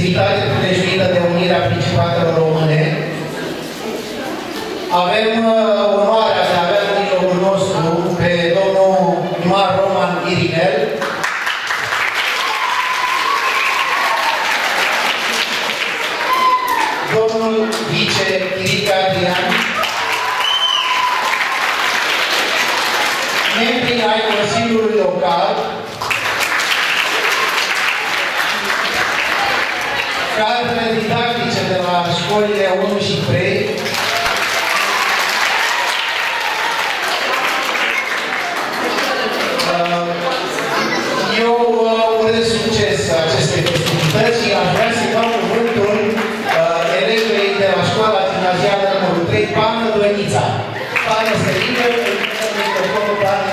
festivitate prelejduită de Unirea Principatelor Române. Avem onoarea de a avea în mijlocul nostru pe domnul primar Roman Irinel, domnul vice Chirica Adrian, membrii ai Consiliului Local, cadrele didactice de la școlile 1 și 3, eu urez succes acestei festivități și aș vrea să-i dau cuvântul elevei de la școala gimnazială numărul 3, Pană Doenița. Pană se ridică, microfonul Pană.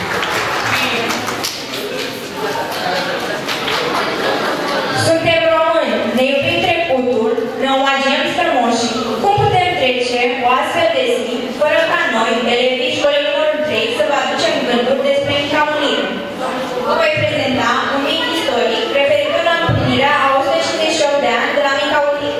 Suntem români, ne iubim trecutul, ne omagiem strămoșii. Cum putem trece o astfel de zi, fără ca noi, elevii școlii numărul 3, să vă aducem gânduri despre Mica Unire? Vă voi prezenta un mic istoric referitor la împlinirea a 158 de ani de la Mica Unire.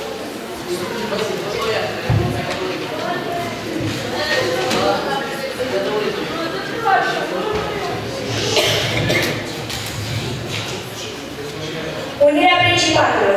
Unirea Principatelor,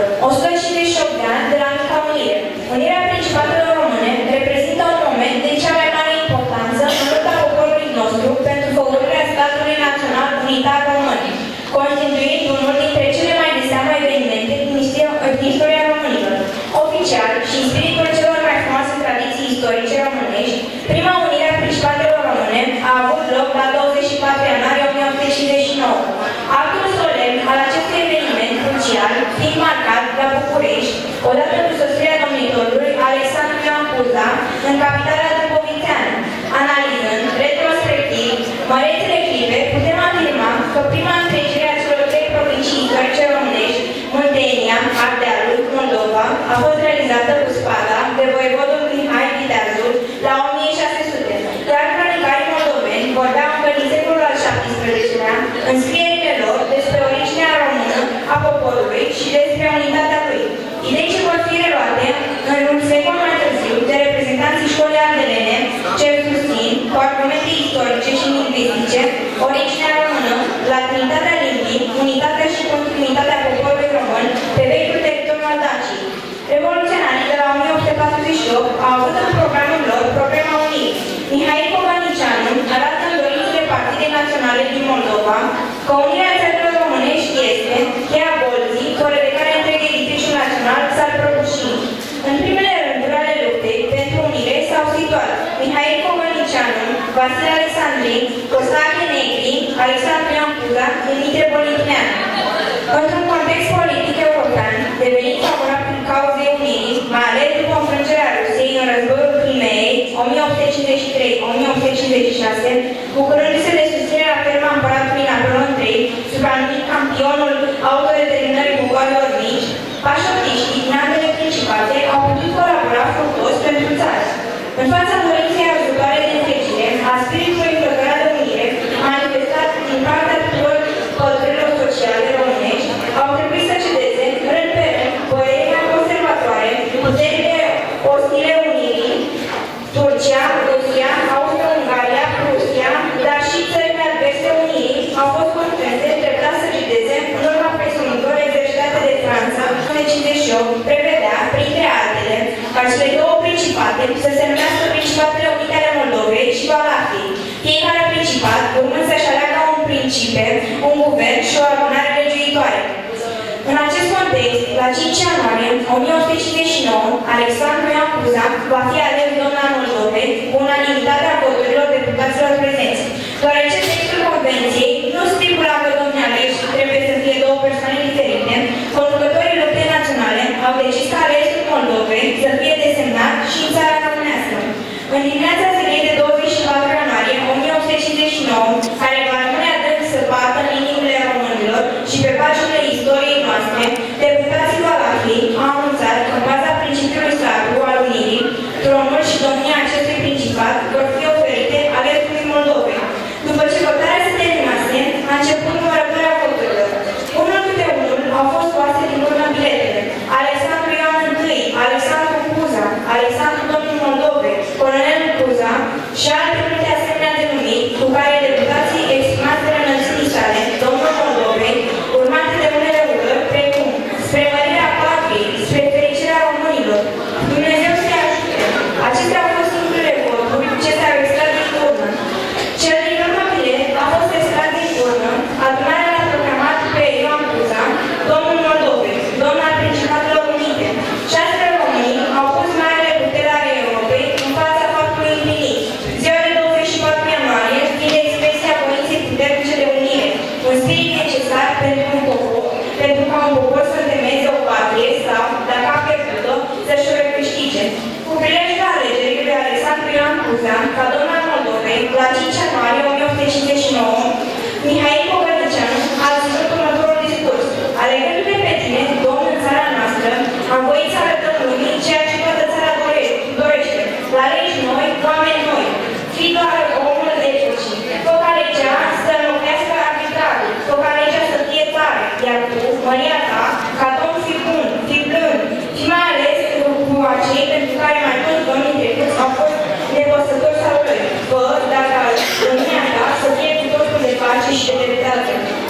158 de ani de la Mica Unire. Unirea Principatelor Române reprezintă un moment de cea mai mare importanță în lupta poporului nostru pentru făurirea statului național unitar român, constituind unul dintre cele mai de seamă evenimente din istoria românilor. Oficial și în spiritul celor mai frumoase tradiții istorice românești, prima unire a Principatelor Române a avut loc la 24 ianuarie 1859. Actul solemn al acestui eveniment crucial fiind marcat la București, odată cu sosirea domnitorului Alexandru Ioan Cuza în capitala dâmbovițeană. Analizând retrospectiv mărețele clipe, putem afirma că prima întregire a celor 3 provincii istorice românești, Muntenia, Ardealul, Moldova, a fost realizată cu spada de voievodul Mihai Viteazul la 1600, iar cronicarii moldoveni vorbeau încă din secolul al XVII-lea în scrierile lor despre originea română a poporului și despre unitatea lui. Idei ce vor fi reluate în un secol mai târziu de reprezentanții școlii ardelene, ce susțin, cu argumente istorice și lingvistice, originea română, latinitatea limbii, unitatea și continuitatea poporului român pe vechiul teritoriu al Daciei. Revoluționarii de la 1848 au avut în programul lor problema unirii. Mihai Covanicianu arată în dorințele Partidei Naționale din Moldova că unirea țărilor românești este cheia bolții, fără de care întreg edificiul național s-ar prăbuși. În primele rânduri ale luptei pentru unire s-au situat Mihai Covanicianu, Vasile Alexandrin, Costache Negri, Alexandru Ioan Cuza, Dumitru Bolitineanu. Într-un context politic european, devenit favorabil cauzei unirii, mai ales după înfrângerea Rusiei în războiul Crimeei 1853-1856, bucurându-se de susținerea fermă a împăratului Napoleon III, supranumit campionul autodeterminării popoarelor mici, pașotiștii din ambele principate au putut colabora fructos pentru țară. În fața dorinței ajutoare de întregire, a spiritului flăcărat de unire, manifestat din partea tuturor pădurilor sociale românești, au trebuit să cedeze, rând pe rând, părerea conservatoare, puterile ostile unirii, Turcia, Rusia, Austria-Ungaria, Prusia, dar și țările adverse unirii au fost constrânse treptat să cedeze în urma presiunilor exercitate de Franța. 1958 prevedea, printre altele, ca cele 2 principate să se numească Principatele Unite ale Moldovei și Valahiei. Fiecare principat urmând să-și aleagă un principe, un guvern și o adunare legiuitoare. În acest context, la 5 ianuarie 1859, Alexandru Ioan Cuza va fi ales domn al Moldovei cu unanimitatea voturilor deputaților prezenți. Deoarece textul Convenției nu stipula că domnii aleși trebuie să fie 2 persoane diferite, conducătorii luptei naționale au decis ca alesul Moldovei să fie desemnat și în țara românească. În dimineața zilei de 24 ianuarie 1859, care va rămâne adânc săpată în inimile românilor și pe paginile istoriei noastre, deputații Valahiei au anunțat că în baza principiului sacru al unirii, tronul și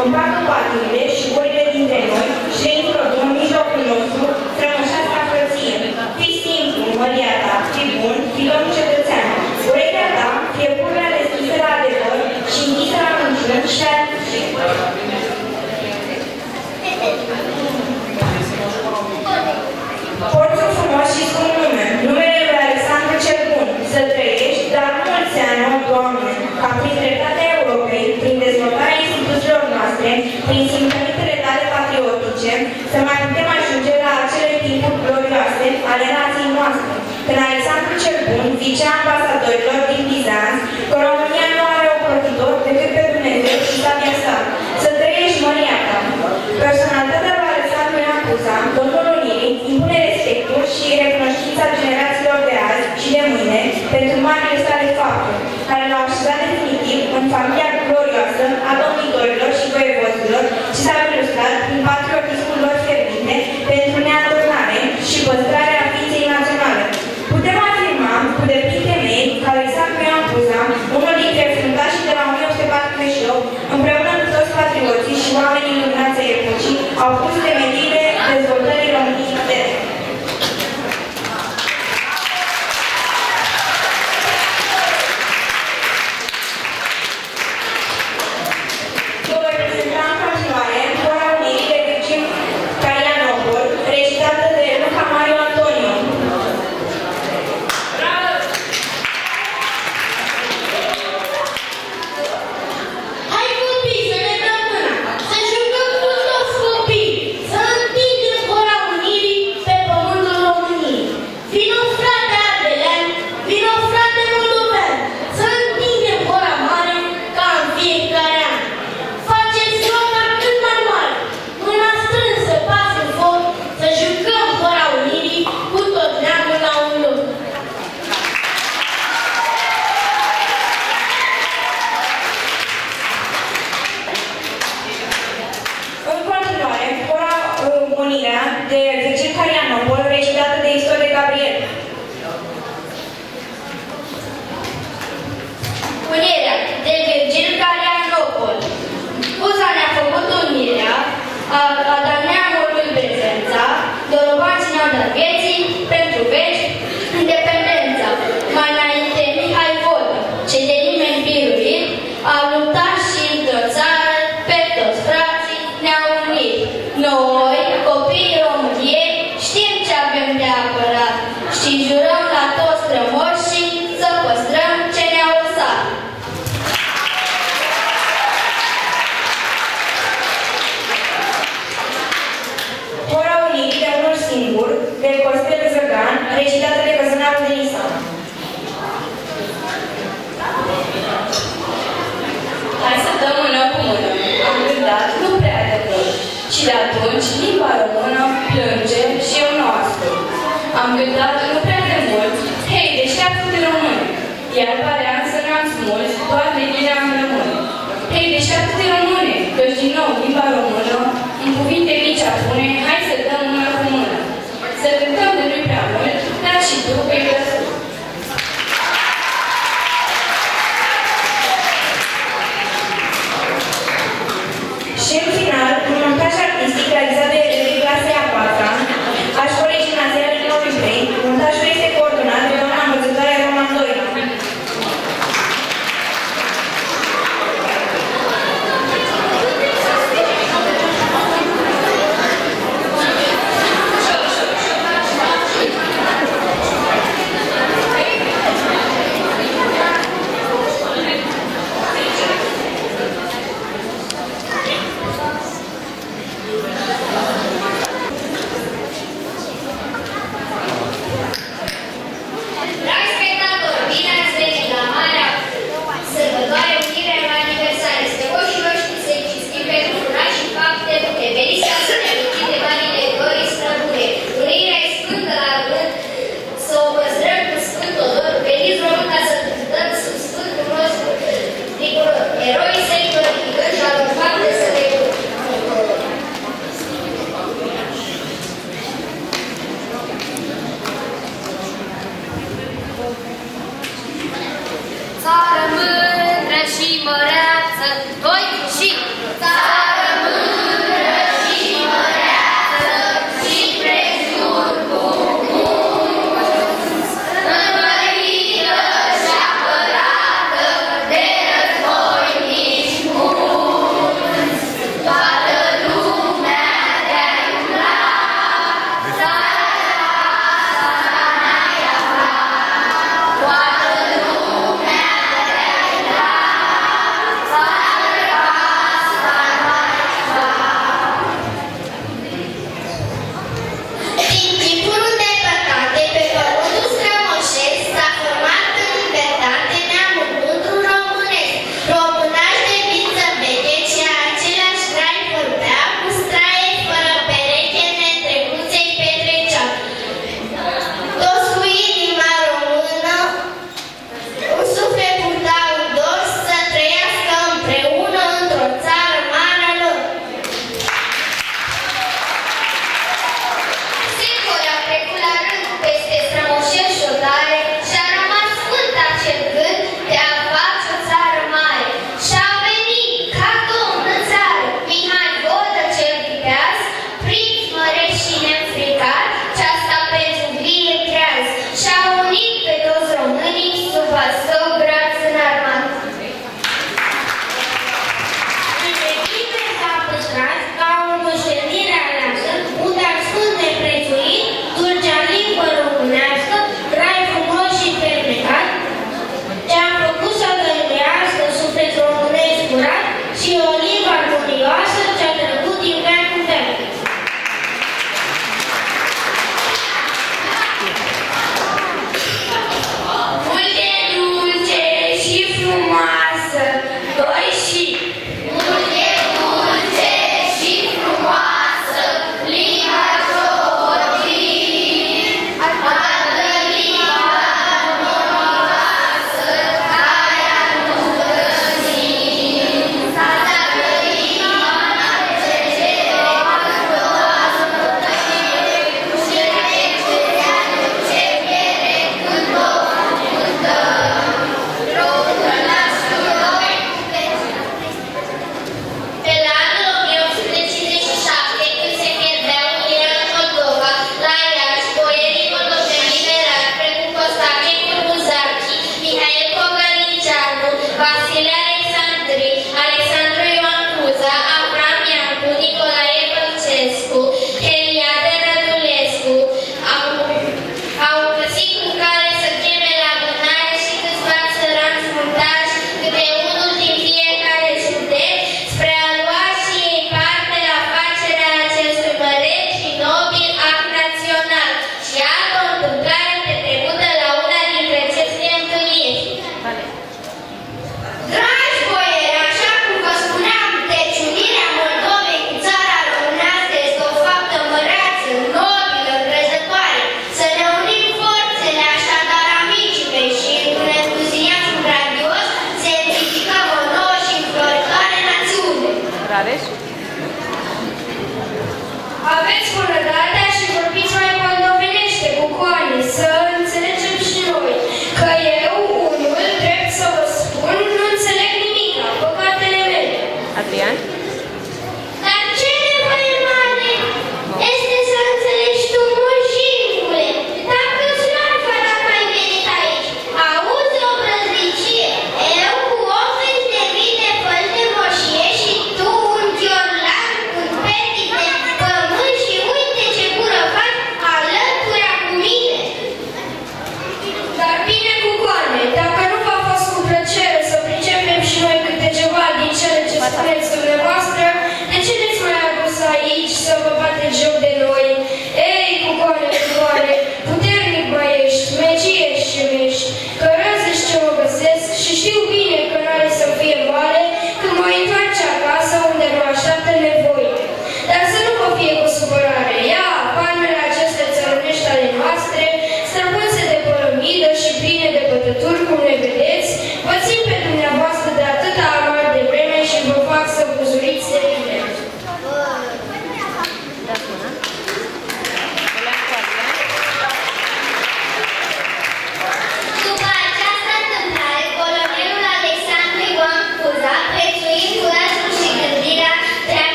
împacă paturile și gurile dintre noi și le introduc în mijlocul nostru strămoșească frăție. Fii simplu, măria ta, fii bun, fii domn cetățean. Urechea ta fie pururea deschisă la adevăr și închisă la minciuni și la porți un frumos și scump nume, numele lui Alexandru cel Bun, să trăiești, dar mulți ani, o Doamne, ca prin dreptatea Europei, prin dezvoltarea instituțiilor noastre, prin simțămintele tale patriotice, să mai putem ajunge la acele timpuri glorioase ale nației noastre, când Alexandru cel Bun zicea ambasadorilor din Bizanț că România nu are ocrotitor decât pe Dumnezeu și sabia sa. Să trăiești măria ta. Personalitatea lui Alexandru Ioan Cuza, Domnul Unirii, impune respectul și recunoștința generațiilor de azi și de mâine pentru marile sale fapte, care l-au așezat definitiv în familia glorioasă a domnitorilor și voievozilor și s-au ilustrat prin patriotismul lor fierbinte pentru neadornare și păstrarea ființei naționale. Putem afirma cu deplin temei că Alexandru Ioan Cuza, unul dintre fruntașii de la 1848, împreună cu toți patrioții și oamenii iluminației epocii, au pus temeliile dezvoltării României moderne. Vă voi prezenta în continuare Hora Unirii de Virgil Carianopol, recitată de Luca Mario Antonio. Hai copii, să ne dăm mâna, să jucăm cu toți copii, să întindem Hora Unirii pe pământul României. Vino frate ardelean, vino frate moldovean, să întindem Hora mare ca în fiecare an. Faceți roata cât mai mare, mâna strânsă, pas în foc, să jucăm Hora Unirii cu tot neamul la un loc. În continuare, Hora Unirea de Virgil Carianopol, recitată de Istore Gabriel. Unirea de Virgil Carianopol. Cuza ne-a făcut unirea, a dat neamului prezența, dorobanții ne-au dat vieții, pentru veci, independența. Mai înainte, Mihai Vodă, ce de nimeni biruit, a luptat și într-o țară, pe toți frații ne-au unit. Noi, copiii României, știm ce avem de apărat și jurăm la toți strămoșii să păstrăm ce ne-au lăsat. Hora Unirii de unul singur, de Costel Zăgan, recitată de Căzănarul Denisa. Hai să dăm mână cu mână. Am gândat nu prea de mult. Și de atunci limba română plânge și eu nu ascult. Am gândat nu prea de mult. Hei, deșteaptă-te române! Iar parea să ne-am smuls, doar de mine am rămâne. Hei, deșteaptă-te române! Căci din nou limba română, în cuvinte mici apune, hai să dăm mână cu mână. Să cântăm de nu prea mult, dar și tu îi răsut. Și în final, un montaj artistic realizat de elevii clasei a 4-a a școlii gimnaziale din Olimpei, montajul este coordonat de doamna învățătoare Roman Doina.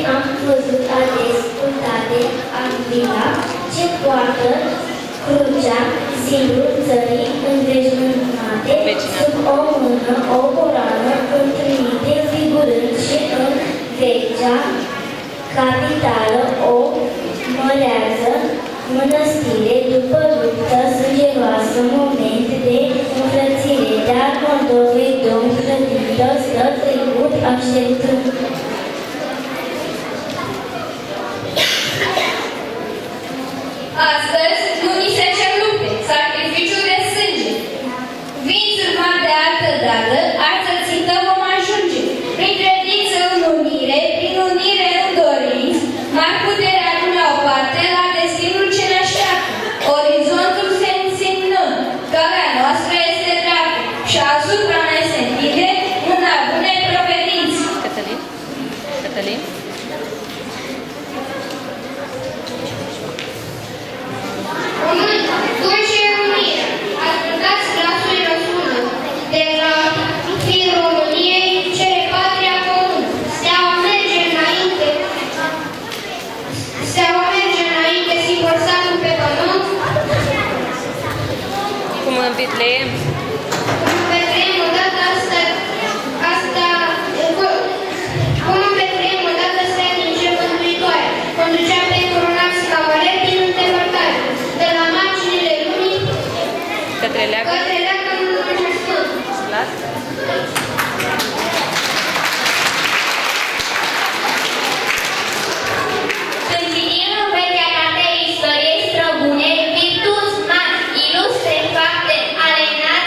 am văzut ades punctate Avila, ce poartă crucea zilul țării înveșmântate, sub o mână, o coroană întâlnite, figurând și în vechea capitală o măreață mănăstire, după luptă sângeroasă, moment de înfrățire, dar Moldovei domn clădită stă trecut așteptând. Astăzi nu ni se cer lupte, sacrificiu de sânge. Vințuri mari de altă dată, altă țintă vom ajunge. Prin credință în unire, prin unire în dorinți, mari putere adună o parte la destinul ce ne așteaptă. Orizontul se însemnăm, calea noastră este dreaptă și asupra ne se întinde mâna bunei provedinți. Cătălin? Dulce unire, ascultați glasul răspuns de la fiul României, cere patria comună. Steaua merge înainte, sigur satul pe pământ. Cum în Betleem? Cum în Betleem, odată stea din cer mântuitoare, conducea pe coronați cavaleri din îndepărtare, de la marginile lumii Către leagă? în Duhul Sfânt. Las? Continuăm în vechea carte istoriei străbune, virtuți mari, ilustre fapte ale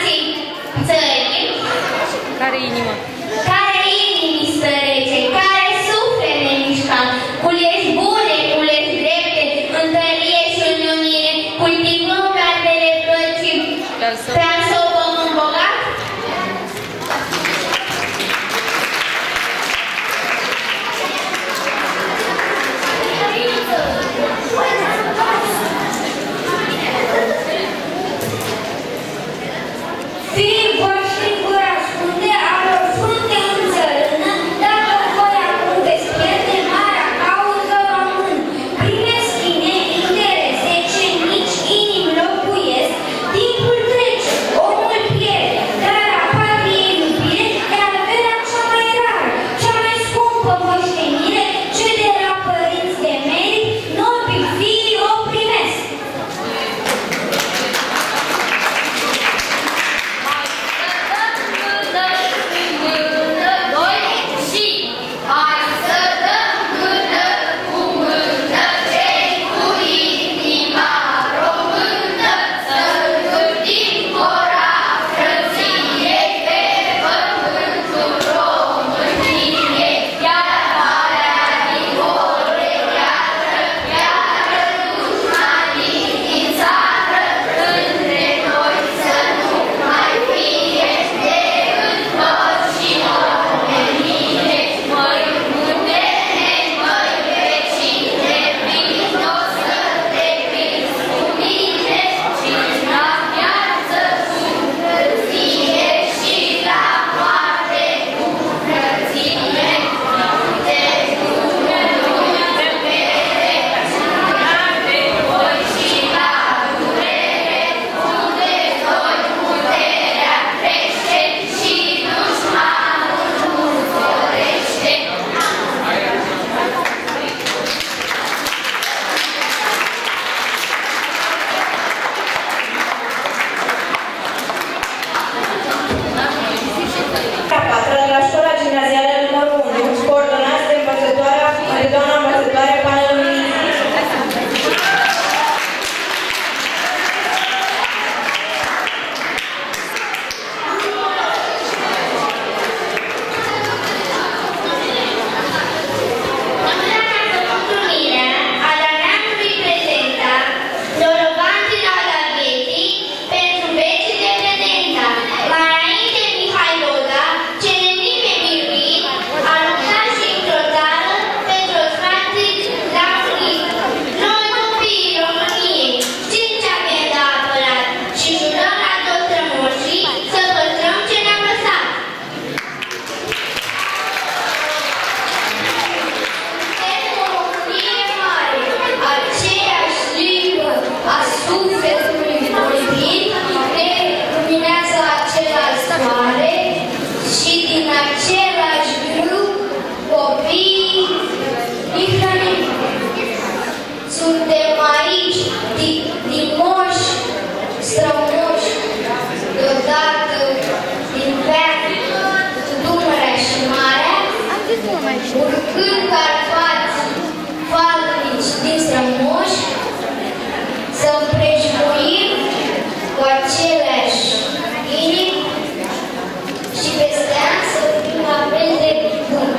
Când carpați falnici din strămoși, să împrejmuim cu aceleași inimi și peste ani să fim la fel de buni.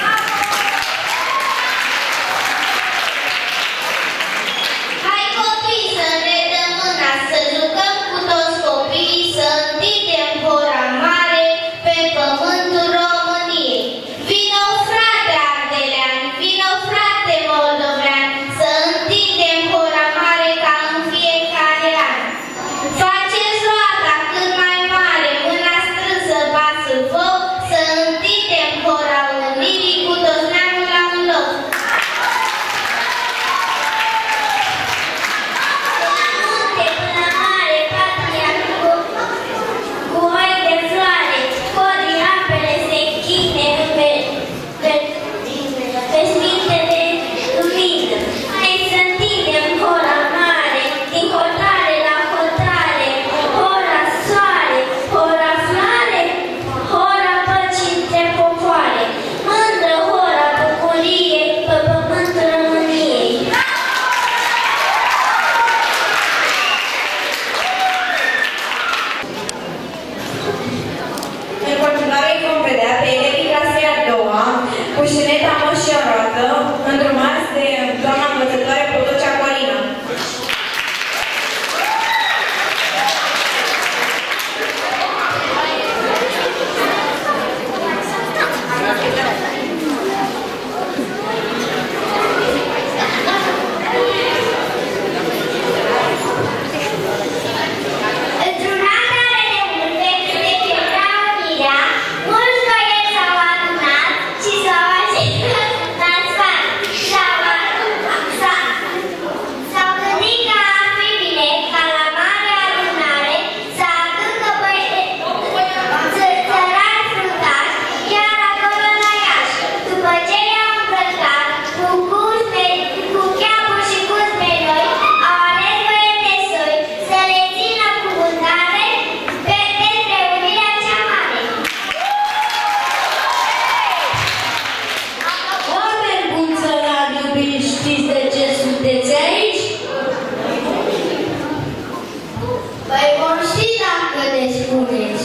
Hai copii să ne dăm mâna, să jucăm cu toți copiii, să întindem hora mare pe pământul României. Vino frate ardelean, vino frate moldovean, să întindem hora mare ca în fiecare an. Faceți roata cât mai mare, mâna strânsă pasă foc, să întindem hora unirii cu toți neamul la un loc. Cu oi de floare, podii apele se închide pe sminte de lumină. Hai să întindem hora mare, din hotare la hotare, hora soare, hora floare, hora păcii între popoare, mândră hora bucuriei pe pământul României. În continuare îi vom vedea pe elevii clasei a doua, cu șineta măr și o roată, îndrumați de doamna învățătoare Potocea Corina. Într-un an care de urme, de pierdea unirea, mulți băieți s-au adunat și s-au așezat la sfat. S-au gândit că ar fi bine ca la mare adunare să aduncă țărani fruntași, iar acolo la Iași. După ce i-au îmbrăcat cu cheapuri și cu zmenoi, au ales băieți de soi să le țină cuvântare despre unirea cea mare. Oameni buni țărani iubiți, știți de ce sunteți aici? Păi vom ști dacă ne spuneți.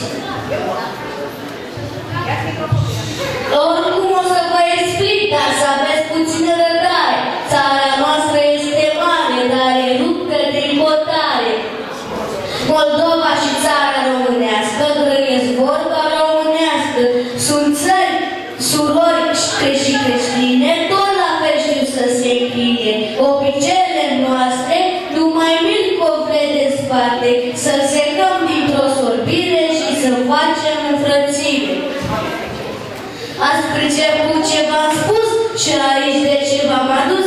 Oricum o să vă explic, dar să aveți puțină răbdare. Țara noastră este mare, dar e ruptă din hotare. Moldova și țara românească grăiesc vorba românească. Sunt țări, surori și creștine, tot la fel știu să se închine. Obiceiile noastre numai mil cofre de spate, să secăm dintr-o sorbire și să facem înfrățire. Ați priceput ce v-am spus și aici de ce v-am adus?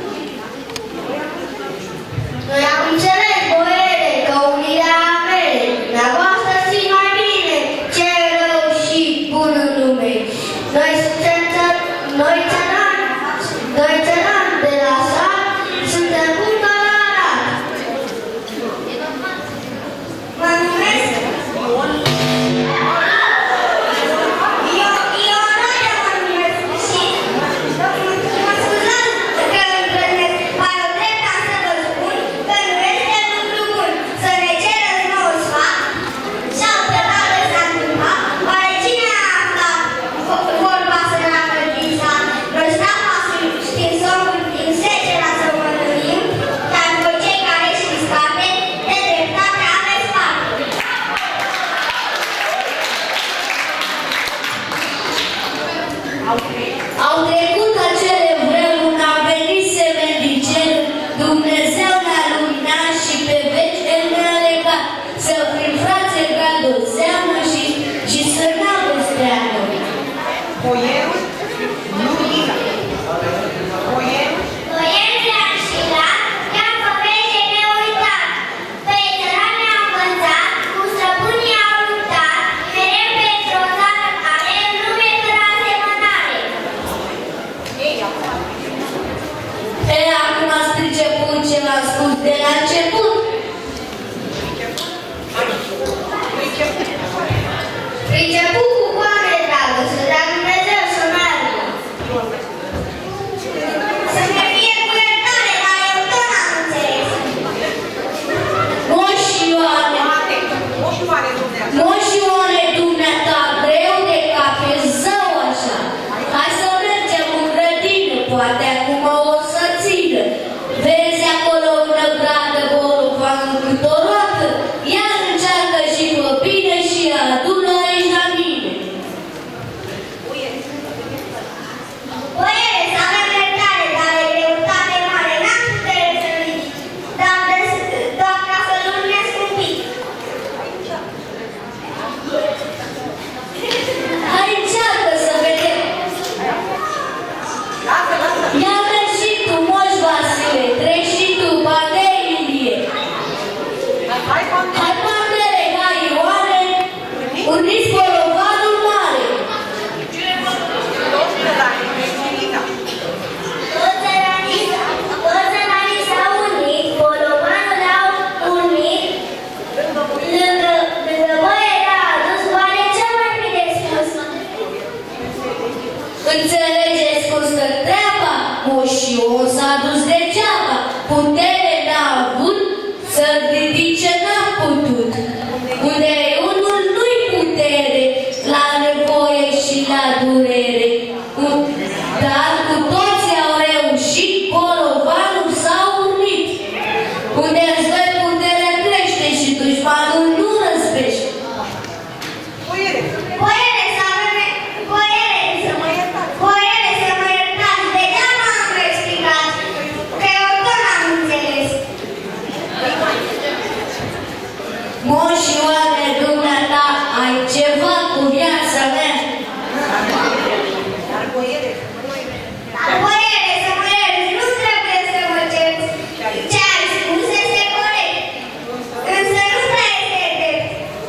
Noi am înțeles, boiere, că unirea mele, dumneavoastră știți mai bine ce e rău și bun în lume. Noi suntem țărani de la sat, suntem buni ca la Arad. Mă numesc Ionaya, mă numesc și mă scuzați că îndrăznesc, mai o drepta să vă spun că nu este lucru bun să ne cereți nouă sfat și altă dată s-a întâmplat. Oare cine a aflat vorba săracă din sat? Noi steapa știm somnul din secera să mă numim, dar voi cei care știți carte, de dreptate aveți parte. Au trecut acele vremuri, n-a venit semeni din cer, Dumnezeu ne-a luminat și pe veci El ne-a legat, să fim frați egal de o seamă și să n-aveți prea noi. Boierul, nu Lina. Boierul, Boierii și la, i-am făcut și neuitat. Pe țărani ne-au învățat, cu străbunii au luptat, mereu pentru o țară care în lume fără asemănare. Acum ați priceput ce v-am spus de la început. Priceput cu coane dragă, să dea Dumnezeu să meargă. omul s-a dus degeaba, putere n-a avut, să-l ridice n-a putut. Unde unul nu-i putere, la nevoie și la durere. Dar cu toții au reușit, bolovanul s-a urnit. Unde îți dă putere crește și dușmanul nu răspește. Boiere, să mă iertați, degeaba am explicat, că eu tot n-am înțeles. Moșioare, dumneata, ai ceva cu viața mea? Dar boiere, să mă ierți, nu trebuie să mă cerți. Ce ai spus este corect, însă nu prea este drept.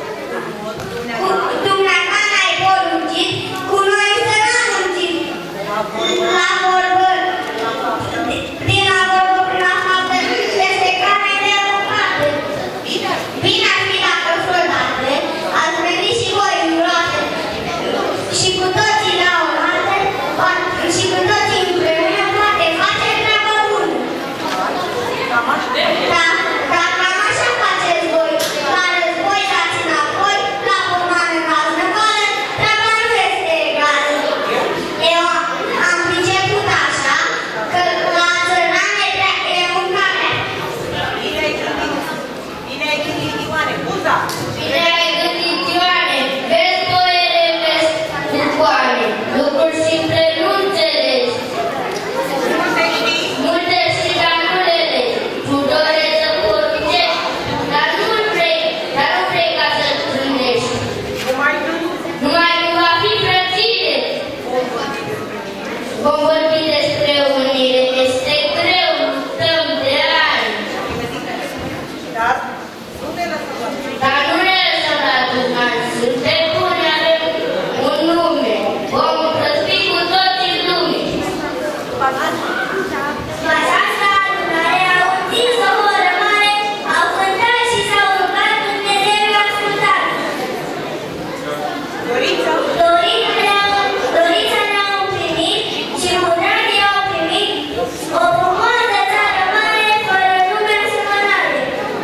Dumneata n-ai poruncit, cu noi să n-am muncit. La vorbă, din la vorbă prin la faptă, este carne de lăpată. Bine ar fi dacă vreodată ați venit și voi în roată și cu toții la o dată și cu toții împreună poate face treabă bună. Dar cam așa faceți voi, la război dați înapoi, la pomană caz năvală, treaba nu este egală. Eu am priceput așa, că la țăran e mâncarea. Bine ai gândit, Ioane, Buza! Bine ai gândit, Ioane, vezi boiere, vezi bucoane, lucruri simple nu înțelegi. Multe știi, dar nu le legi. Tu dorești să poruncești, dar nu vrei ca să-l strânești. Numai nu va fi frățire. Vom vorbi despre unire, este greu, luptăm de ani. Dar nu ne lăsăm la dușmani, suntem buni, avem un nume, vom răspi cu toții în lume. Această adunare a întins o oră mare, au cântat și s-au rugat, Dumnezeu i-a ascultat. Dorința ne-au împlinit și muranii au primit o frumoasă țară mare, fără nume asemănare.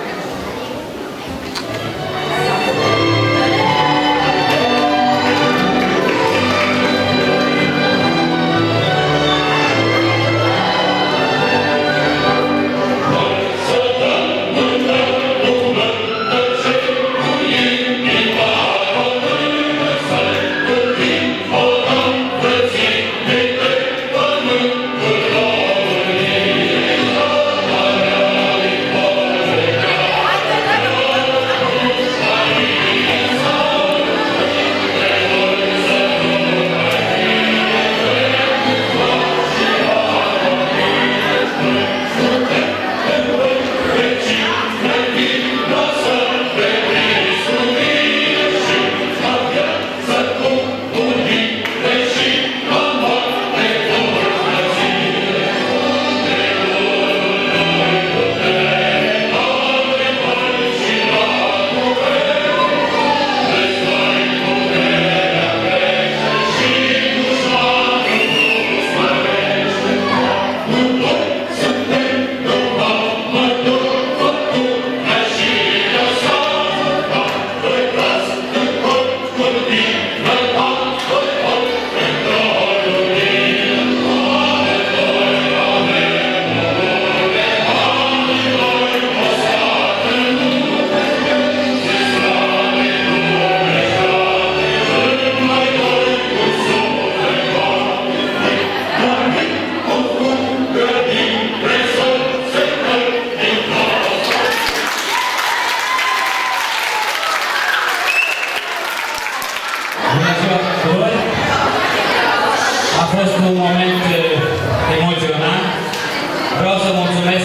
fost un moment emoționant. Vreau să mulțumesc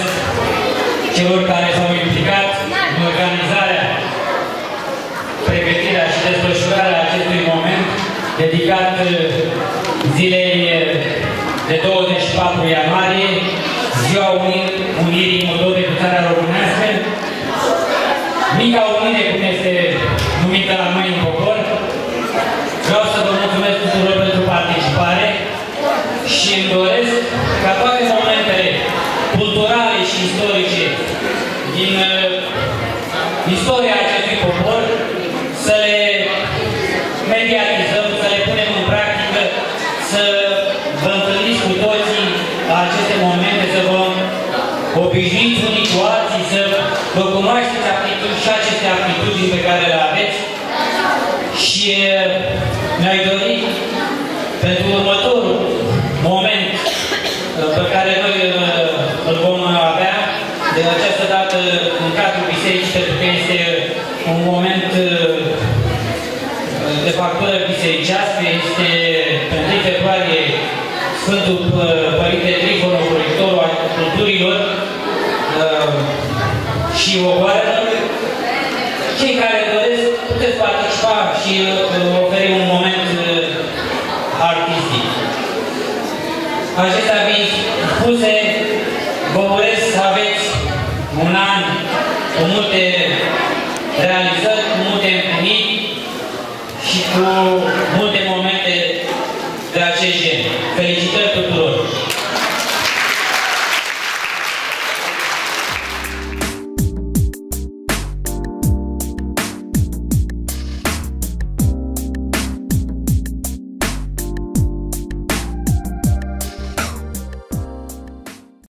celor care s-au implicat în organizarea, pregătirea și desfășurarea acestui moment dedicat zilei de 24 ianuarie, Ziua Unirii Moldovei cu țara românească, Mica Unire, cum este numită la noi în popor. Vreau să vă mulțumesc tuturor pentru participare și îmi doresc ca toate momentele istoria acestui popor, să le mediatizăm, să le punem în practică, să vă întâlniți cu toții la aceste momente, să vă obișnuiți unii cu alții, să vă cunoașteți aptitudini și aceste aptitudini pe care le aveți. Și mi-ai dorit pentru următorul moment pe care noi îl vom avea de această dată în cadrul bisericii, pentru că este un moment de factură bisericească, este pe 1 februarie Sfântul Părinte Trifon, ocolitorul al culturilor și ogoară. Cei care doresc puteți participa și oferi un moment artistic. Acestea fiind spuse, vă urez să aveți un an cu multe realizări, cu multe împliniri.